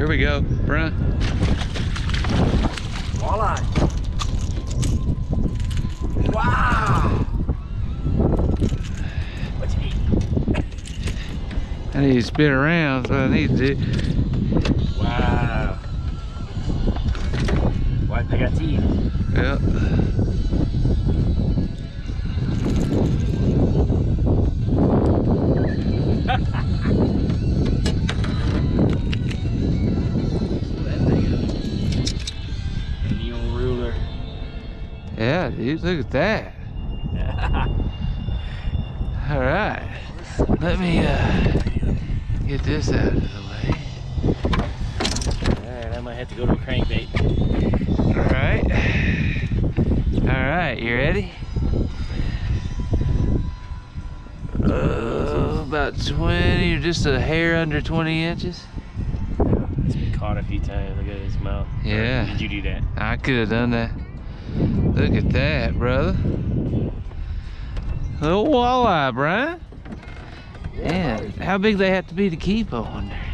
Here we go, Brian. Walleye. Wow. What you eat? I need to spin around, so I need to do. Wow. What? They got teeth. Yep. Yeah, dude, look at that. All right, let me get this out of the way. All right, I might have to go to a crankbait. All right, you ready? About 20 or just a hair under 20 inches. It's been caught a few times. Look at his mouth. Yeah. Or did you do that? I could have done that. Look at that, brother. Little walleye, Brian. Man, how big they have to be to keep, I wonder.